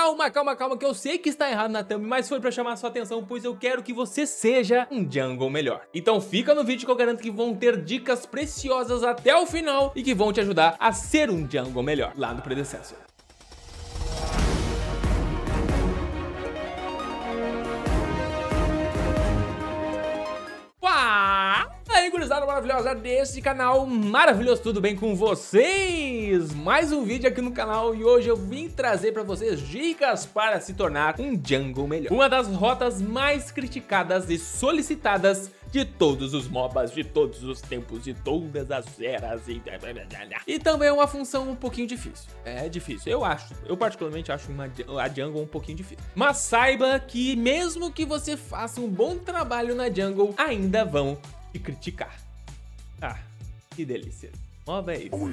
calma, que eu sei que está errado na thumb, mas foi pra chamar a sua atenção, pois eu quero que você seja um jungle melhor. Então fica no vídeo que eu garanto que vão ter dicas preciosas até o final e que vão te ajudar a ser um jungle melhor lá no Predecessor. Aí, gurizada maravilhosa desse canal maravilhoso, tudo bem com vocês? Mais um vídeo aqui no canal e hoje eu vim trazer pra vocês dicas para se tornar um jungle melhor. Uma das rotas mais criticadas e solicitadas de todos os MOBAs, de todos os tempos, de todas as eras e também é uma função um pouquinho difícil. É difícil, eu particularmente acho a jungle um pouquinho difícil. Mas saiba que mesmo que você faça um bom trabalho na jungle, ainda vão te criticar. Ah, que delícia. MOBA é isso.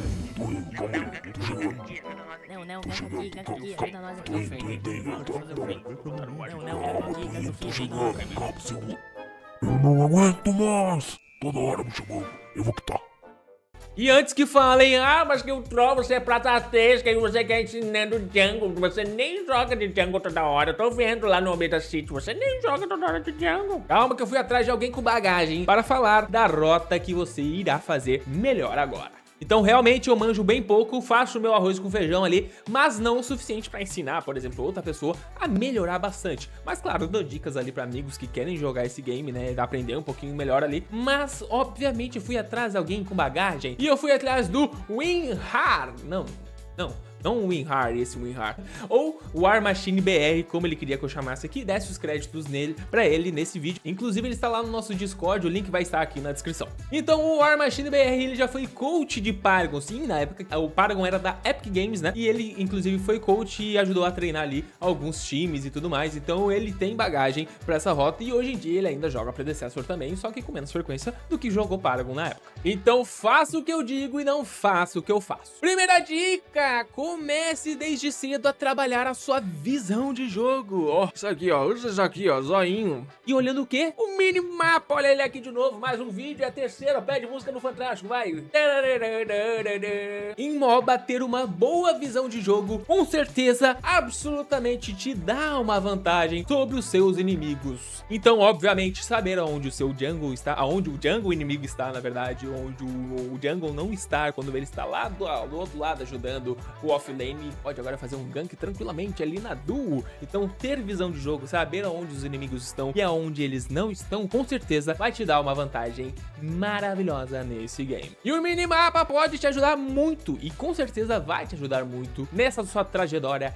Eu não aguento mais! Toda hora me chamando, eu vou quitar. E antes que falem, mas que o troll, você é prata 3, que você quer ensinando jungle, você nem joga de jungle toda hora, eu tô vendo lá no Omega City, você nem joga toda hora de jungle. Calma que eu fui atrás de alguém com bagagem para falar da rota que você irá fazer melhor agora. Então realmente eu manjo bem pouco, faço o meu arroz com feijão ali, mas não o suficiente para ensinar, por exemplo, outra pessoa a melhorar bastante. Mas claro, eu dou dicas ali para amigos que querem jogar esse game, né, aprender um pouquinho melhor ali. Mas obviamente fui atrás de alguém com bagagem e eu fui atrás do WinRAR. Não o WinRAR, esse WinRAR. Ou o War Machine BR, como ele queria que eu chamasse aqui, desse os créditos pra ele nesse vídeo. Inclusive ele está lá no nosso Discord, o link vai estar aqui na descrição. Então o War Machine BR, ele já foi coach de Paragon, sim, na época o Paragon era da Epic Games, né? E ele inclusive foi coach e ajudou a treinar ali alguns times e tudo mais. Então ele tem bagagem pra essa rota e hoje em dia ele ainda joga Predecessor também, só que com menos frequência do que jogou Paragon na época. Então faça o que eu digo e não faça o que eu faço. Primeira dica, comece desde cedo a trabalhar a sua visão de jogo. Ó, isso aqui, ó, usa isso aqui, ó, zoinho. E olhando o quê? O minimapa, olha ele aqui de novo, mais um vídeo, é a terceira, pede música no Fantástico, vai. Em MOBA, ter uma boa visão de jogo, com certeza, absolutamente te dá uma vantagem sobre os seus inimigos. Então, obviamente, saber aonde o seu jungle está, aonde o jungle inimigo está, na verdade, onde o jungle não está, quando ele está lá do outro lado ajudando o offlane, pode agora fazer um gank tranquilamente ali na duo. Então ter visão de jogo, saber aonde os inimigos estão e aonde eles não estão, com certeza vai te dar uma vantagem maravilhosa nesse game. E o minimapa pode te ajudar muito e com certeza vai te ajudar muito nessa sua trajetória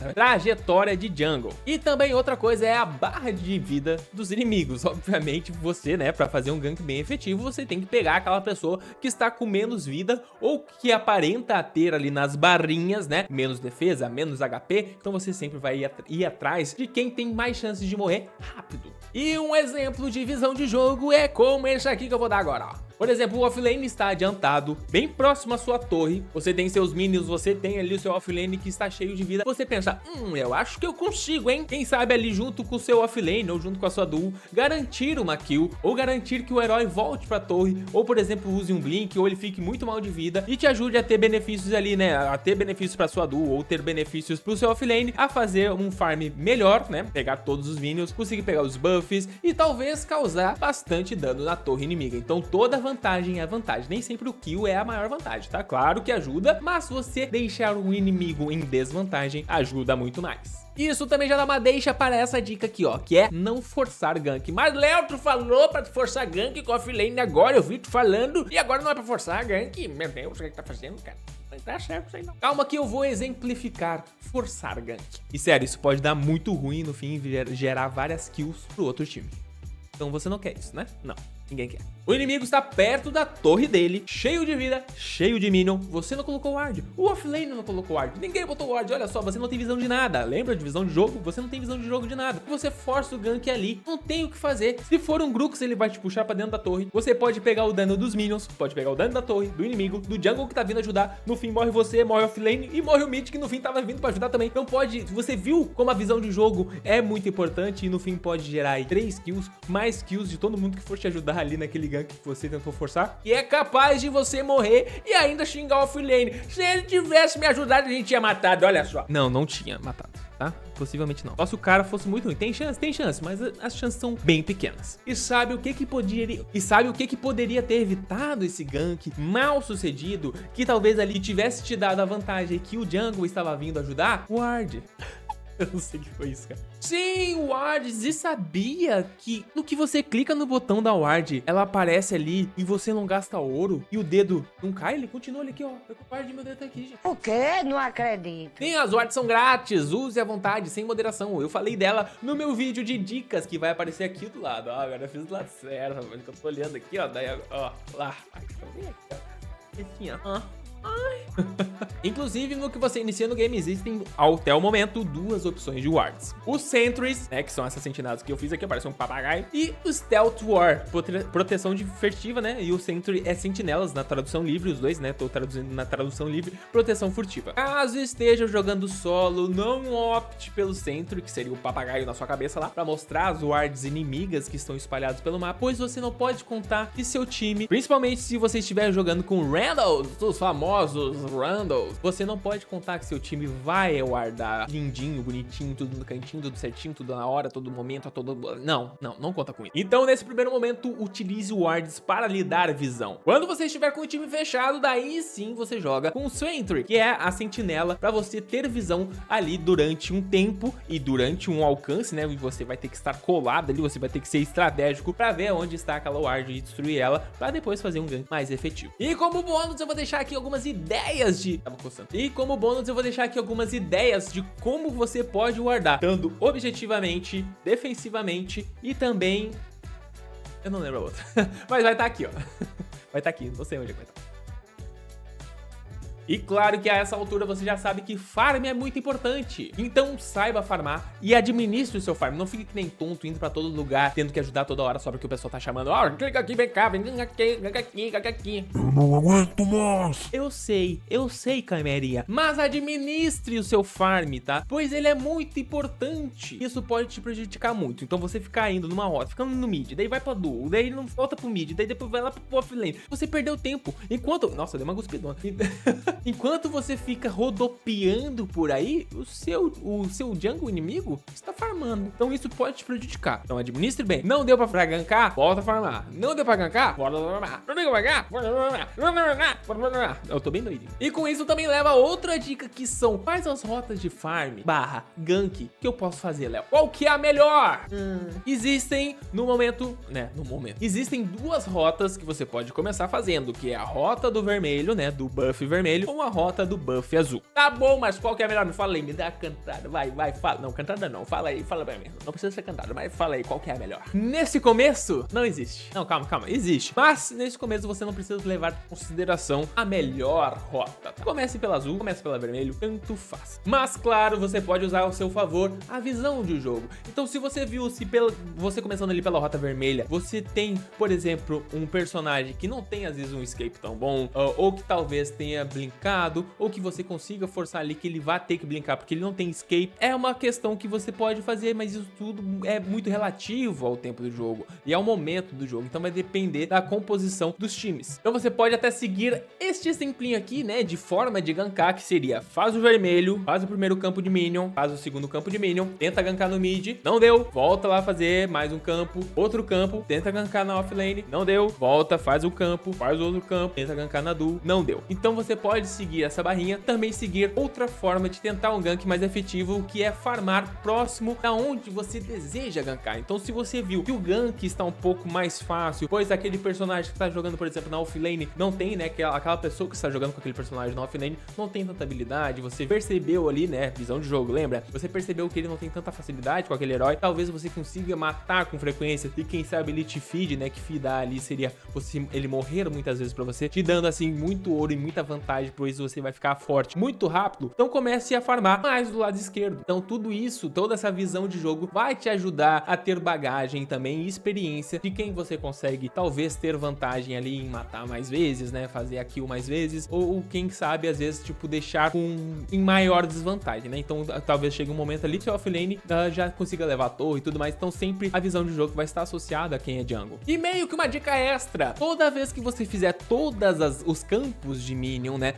de jungle. E também outra coisa é a barra de vida dos inimigos. Obviamente você, né, para fazer um gank bem efetivo, você tem que pegar aquela pessoa que está com menos vida ou que aparenta ter ali nas barrinhas, né, menos defesa, menos HP, então você sempre vai ir atrás de quem tem mais chances de morrer rápido. E um exemplo de visão de jogo é como esse aqui que eu vou dar agora, ó. Por exemplo, o offlane está adiantado, bem próximo à sua torre, você tem seus minions, você tem ali o seu offlane que está cheio de vida, você pensa, eu acho que eu consigo, hein? Quem sabe ali junto com o seu offlane ou junto com a sua duo, garantir uma kill, ou garantir que o herói volte pra torre, ou por exemplo, use um blink, ou ele fique muito mal de vida e te ajude a ter benefícios ali, né? A ter benefícios pra sua duo, ou ter benefícios pro seu offlane, a fazer um farm melhor, né? Pegar todos os minions, conseguir pegar os buffs e talvez causar bastante dano na torre inimiga. Então toda vantagem é vantagem, nem sempre o kill é a maior vantagem, tá? Claro que ajuda, mas se você deixar o inimigo em desvantagem, ajuda muito mais. Isso também já dá uma deixa para essa dica aqui, ó, que é não forçar gank. Mas Léo, tu falou pra forçar gank com offlane agora, eu vi tu falando, e agora não é pra forçar gank? Meu Deus, o que tá fazendo, cara? Não tá certo isso aí não. Calma que eu vou exemplificar forçar gank. E sério, isso pode dar muito ruim e no fim gerar várias kills pro outro time. Então você não quer isso, né? Não, ninguém quer. O inimigo está perto da torre dele, cheio de vida, cheio de minion. Você não colocou ward. O offlane não colocou ward. Ninguém botou ward. Olha só, você não tem visão de nada. Lembra de visão de jogo? Você não tem visão de jogo de nada. Você força o gank ali. Não tem o que fazer. Se for um Grux, ele vai te puxar pra dentro da torre. Você pode pegar o dano dos minions, pode pegar o dano da torre, do inimigo, do jungle que tá vindo ajudar. No fim morre você, morre o offlane e morre o mid que no fim tava vindo pra ajudar também. Então pode... Você viu como a visão de jogo é muito importante e no fim pode gerar aí 3 kills, mais kills de todo mundo que for te ajudar ali naquele gank que você tentou forçar. E é capaz de você morrer e ainda xingar o offlane. Se ele tivesse me ajudado, a gente tinha matado, olha só. Não, não tinha matado. tá? Possivelmente não. Só se o cara fosse muito ruim. Tem chance, mas as chances são bem pequenas. E sabe o que que poderia ter evitado esse gank mal sucedido, que talvez ali tivesse te dado a vantagem que o jungle estava vindo ajudar? Ward. Eu não sei o que foi isso, cara. Sim, Ward. E sabia que no que você clica no botão da Ward, ela aparece ali e você não gasta ouro e o dedo não cai? Ele continua ali aqui, ó. Eu Ward, meu dedo tá aqui, gente. O quê? Não acredito. Sim, as Wards são grátis. Use à vontade, sem moderação. Eu falei dela no meu vídeo de dicas que vai aparecer aqui do lado. Ó, agora eu fiz do lado certo, rapaz, que eu tô olhando aqui, ó. Daí, ó, lá. Aqui, ó. Assim, ó. Ai. Inclusive, no que você inicia no game, existem, até o momento, duas opções de wards. Os Sentries, né, que são essas sentinelas que eu fiz aqui, parece um papagaio. E o Stealth Ward, proteção de furtiva, né? E o Sentry é sentinelas na tradução livre, os dois, né? Tô traduzindo na tradução livre, proteção furtiva. Caso esteja jogando solo, não opte pelo Sentry, que seria o papagaio na sua cabeça lá, pra mostrar as wards inimigas que estão espalhadas pelo mapa, pois você não pode contar que seu time, principalmente se você estiver jogando com Randalls, os famosos Randalls, você não pode contar que seu time vai wardar lindinho, bonitinho, tudo no cantinho, tudo certinho, tudo na hora, todo momento, a todo... Não conta com isso. Então, nesse primeiro momento, utilize wards para lhe dar visão. Quando você estiver com o time fechado, daí sim você joga com o Sentry, que é a sentinela, para você ter visão ali durante um tempo e durante um alcance, né? E você vai ter que estar colado ali, você vai ter que ser estratégico para ver onde está aquela ward e destruir ela, para depois fazer um gank mais efetivo. E como bônus, eu vou deixar aqui algumas ideias de... E como bônus, eu vou deixar aqui algumas ideias de como você pode wardar, tanto objetivamente, defensivamente e também... Eu não lembro a outra. Mas vai estar aqui, ó. Vai estar aqui, não sei onde é que vai estar. E claro que a essa altura você já sabe que farm é muito importante. Então saiba farmar e administre o seu farm. Não fique que nem tonto indo pra todo lugar, tendo que ajudar toda hora só porque o pessoal tá chamando. Ó, clica aqui, vem cá, vem aqui. Eu não aguento mais. Eu sei, Cameria. Mas administre o seu farm, tá? Pois ele é muito importante. Isso pode te prejudicar muito. Então você ficar indo numa rota, ficando no mid, daí vai pra duo, daí não volta pro mid, daí depois vai lá pro offlane. Você perdeu tempo. Enquanto... Nossa, deu uma cuspidona. Enquanto você fica rodopiando por aí, o seu jungle inimigo está farmando. Então isso pode te prejudicar. Então administre bem. Não deu pra gankar? Volta a farmar. Não deu pra gankar? Volta a farmar. Não deu pra gankar? Eu tô bem doido. E com isso também leva a outra dica, que são quais as rotas de farm / gank que eu posso fazer, Léo? Qual que é a melhor? Existem, existem duas rotas que você pode começar fazendo, que é a rota do vermelho, né? Do buff vermelho, ou a rota do buff azul. Tá bom, mas qual que é a melhor? Me fala aí, me dá a cantada. Vai, fala. Não, cantada não. Fala aí, fala pra mim. Não precisa ser cantada, mas fala aí qual que é a melhor. Nesse começo, não existe. Não, calma. Existe. Mas nesse começo você não precisa levar em consideração a melhor rota. Comece pela azul, comece pela vermelho, tanto faz. Mas claro, você pode usar ao seu favor a visão de jogo. Então se você viu, você começando ali pela rota vermelha, você tem, por exemplo, um personagem que não tem às vezes um escape tão bom, ou que talvez tenha blinkado, ou que você consiga forçar ali que ele vá ter que blinkar porque ele não tem escape, é uma questão que você pode fazer, mas isso tudo é muito relativo ao tempo do jogo e ao momento do jogo, então vai depender da composição dos times. Então você pode até seguir este exemplinho aqui, né, de forma de gankar, que seria: faz o vermelho, faz o primeiro campo de minion, faz o segundo campo de minion, tenta gankar no mid, não deu, volta lá fazer mais um campo, outro campo, tenta gankar na offlane, não deu, volta, faz o campo, faz o outro campo, tenta gankar na duo, não deu. Então você pode seguir essa barrinha, também seguir outra forma de tentar um gank mais efetivo, que é farmar próximo da onde você deseja gankar. Então se você viu que o gank está um pouco mais fácil, pois aquele personagem que está jogando, por exemplo, na offlane não tem, né, aquela pessoa que está jogando com aquele personagem na offlane não tem tanta habilidade, você percebeu ali, né, visão de jogo, lembra? Você percebeu que ele não tem tanta facilidade com aquele herói, talvez você consiga matar com frequência, e quem sabe ele te feed, né, que feedar ali seria ele morrer muitas vezes pra você, te dando assim muito ouro e muita vantagem, pois você vai ficar forte muito rápido. Então comece a farmar mais do lado esquerdo. Então tudo isso, toda essa visão de jogo vai te ajudar a ter bagagem também e experiência de quem você consegue talvez ter vantagem ali em matar mais vezes, né, fazer a kill mais vezes, ou quem sabe às vezes tipo deixar em maior desvantagem, né? Então talvez chegue um momento ali que o offlane já consiga levar a torre e tudo mais. Então sempre a visão de jogo vai estar associada a quem é jungle. E meio que uma dica extra: toda vez que você fizer os campos de minion, né,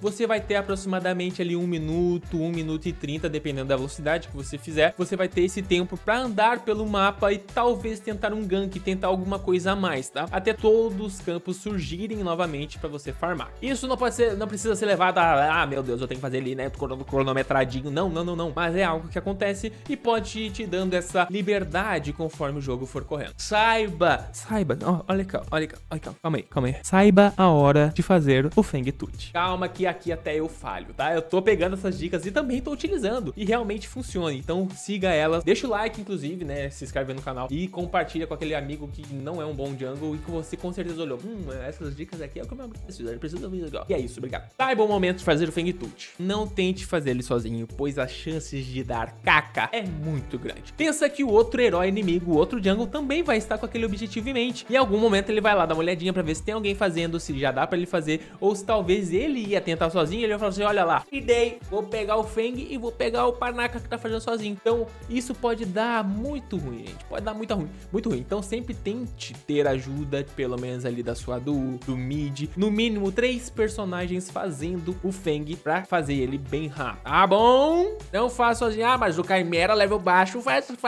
você vai ter aproximadamente ali 1 minuto, 1 minuto e 30, dependendo da velocidade que você fizer. Você vai ter esse tempo pra andar pelo mapa e talvez tentar um gank, tentar alguma coisa a mais, tá? Até todos os campos surgirem novamente pra você farmar. Isso não precisa ser levado a, meu Deus, eu tenho que fazer ali, né, cronometradinho. Não. Mas é algo que acontece e pode ir te dando essa liberdade conforme o jogo for correndo. Saiba, olha cá, calma aí. Saiba a hora de fazer o Feng Tut. Calma que aqui até eu falho, tá? Eu tô pegando essas dicas e também tô utilizando e realmente funciona. Então siga elas, deixa o like, inclusive, né, se inscreve no canal e compartilha com aquele amigo que não é um bom jungle e que você com certeza olhou, essas dicas aqui é o que o meu amigo precisa, ele precisa ouvir legal. E é isso, obrigado. Saiba o momento de fazer o Feng Tut. Não tente fazer ele sozinho, pois as chances de dar caca é muito grande. Pensa que o outro herói inimigo, o outro jungle, também vai estar com aquele objetivo em mente. Em algum momento ele vai lá dar uma olhadinha pra ver se tem alguém fazendo, se já dá pra ele fazer, ou se talvez ele ia tentar sozinho, ele vai falar assim, olha lá, idei, vou pegar o Feng e vou pegar o Panaca que tá fazendo sozinho. Então isso pode dar muito ruim, gente, pode dar muito ruim. Então sempre tente ter ajuda, pelo menos ali da sua do mid, no mínimo 3 personagens fazendo o Feng pra fazer ele bem rápido, tá bom? Não faça sozinho, mas o Chimera level baixo,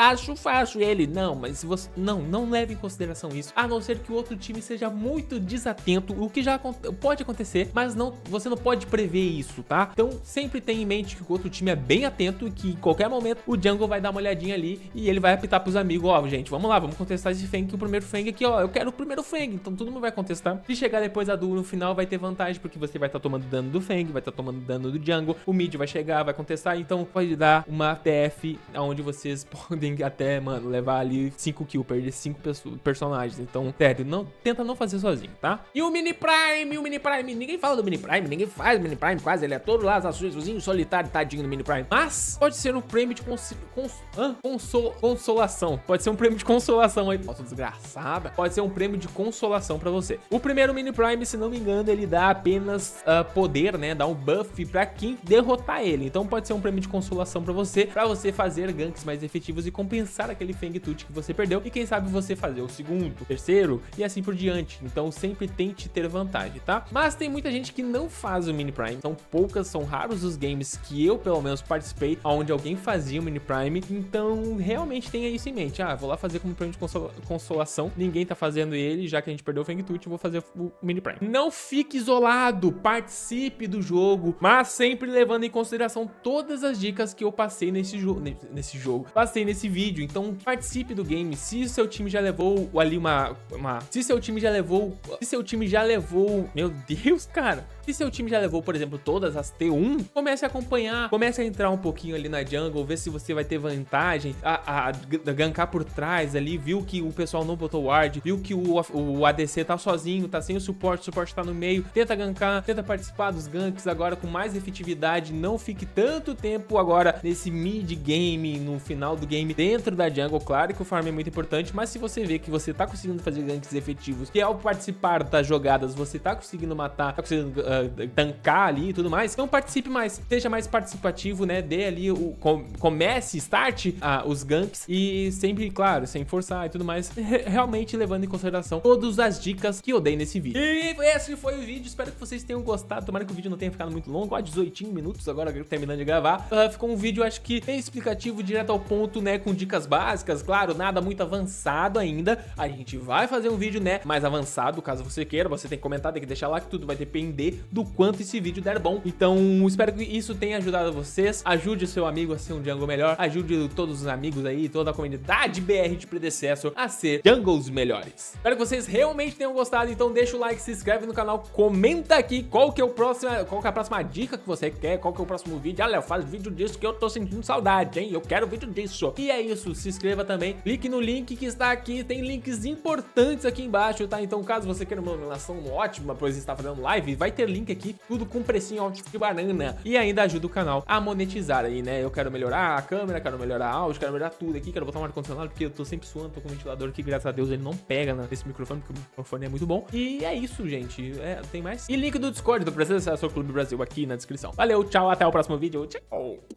faço ele. Não, mas se você não leve em consideração isso, a não ser que o outro time seja muito desatento, o que já pode acontecer, mas você não pode prever isso, tá? Então sempre tenha em mente que o outro time é bem atento e que em qualquer momento o jungle vai dar uma olhadinha ali e ele vai apitar pros amigos, ó, gente, vamos lá, vamos contestar esse Feng, que o primeiro Feng aqui, ó, eu quero o primeiro Feng, então todo mundo vai contestar. Se chegar depois a duo no final vai ter vantagem, porque você vai estar tomando dano do Feng, vai estar tomando dano do jungle, o mid vai chegar, vai contestar, então pode dar uma TF onde vocês podem até, mano, levar ali 5 kills, perder 5 personagens. Então, sério, tenta não fazer sozinho, tá? E o Mini Prime, ninguém fala do Mini Prime, ninguém faz Mini Prime quase, ele é todo lá, sozinho, solitário, tadinho no Mini Prime. Mas pode ser um prêmio de consolação. Pode ser um prêmio de consolação aí. Nossa, desgraçada. Pode ser um prêmio de consolação pra você. O primeiro Mini Prime, se não me engano, ele dá apenas poder, né? Dá um buff pra quem derrotar ele. Então pode ser um prêmio de consolação pra você fazer ganks mais efetivos e compensar aquele Feng Tut que você perdeu. E quem sabe você fazer o segundo, o terceiro e assim por diante. Então sempre tente ter vantagem, tá? Mas tem muita gente que não faz o Mini Prime. São raros os games que eu, pelo menos, participei onde alguém fazia o Mini Prime. Então realmente tenha isso em mente. Vou lá fazer como prêmio de consolação. Ninguém tá fazendo ele, já que a gente perdeu o Feng Tut, eu vou fazer o Mini Prime. Não fique isolado, participe do jogo, mas sempre levando em consideração todas as dicas que eu passei nesse passei nesse vídeo. Então participe do game. Se seu time já levou ali se seu time já levou, meu Deus, cara, se seu time já levou, por exemplo, todas as T1, comece a acompanhar, comece a entrar um pouquinho ali na jungle, ver se você vai ter vantagem, a gankar por trás ali, viu que o pessoal não botou ward, viu que o ADC tá sozinho, tá sem o suporte tá no meio, tenta gankar, tenta participar dos ganks agora com mais efetividade, não fique tanto tempo agora nesse mid game, no final do game, dentro da jungle. Claro que o farm é muito importante, mas se você vê que você tá conseguindo fazer ganks efetivos, que ao participar das jogadas você tá conseguindo matar, tá conseguindo tancar ali e tudo mais, então participe mais, seja mais participativo, né? Dê ali start os ganks e sempre, claro, sem forçar e tudo mais, realmente levando em consideração todas as dicas que eu dei nesse vídeo. E esse foi o vídeo, espero que vocês tenham gostado, tomara que o vídeo não tenha ficado muito longo, 18 minutos agora terminando de gravar. Ficou um vídeo, acho que bem explicativo, direto ao ponto, né, com dicas básicas, claro, nada muito avançado ainda. A gente vai fazer um vídeo, né, mais avançado, caso você queira, você tem que comentar, tem que deixar lá, que tudo vai depender do quanto esse vídeo der bom. Então, espero que isso tenha ajudado vocês, ajude o seu amigo a ser um jungle melhor, ajude todos os amigos aí, toda a comunidade BR de Predecessor a ser jungles melhores. Espero que vocês realmente tenham gostado, então deixa o like, se inscreve no canal, comenta aqui qual que é a próxima dica que você quer, qual que é o próximo vídeo. Olha, faz vídeo disso que eu tô sentindo saudade, hein? Eu quero vídeo disso. E é isso, se inscreva também, clique no link que está aqui, tem links importantes aqui embaixo, tá? Então, caso você queira uma iluminação ótima, pois está fazendo live, vai ter link aqui, tudo com precinho de banana. E ainda ajuda o canal a monetizar aí, né? Eu quero melhorar a câmera, quero melhorar a áudio, quero melhorar tudo aqui, quero botar um ar-condicionado, porque eu tô sempre suando, tô com o ventilador aqui, graças a Deus ele não pega nesse microfone, porque o microfone é muito bom. E é isso, gente. Tem mais? E link do Discord do Predecessor Clube Brasil aqui na descrição. Valeu, tchau, até o próximo vídeo. Tchau!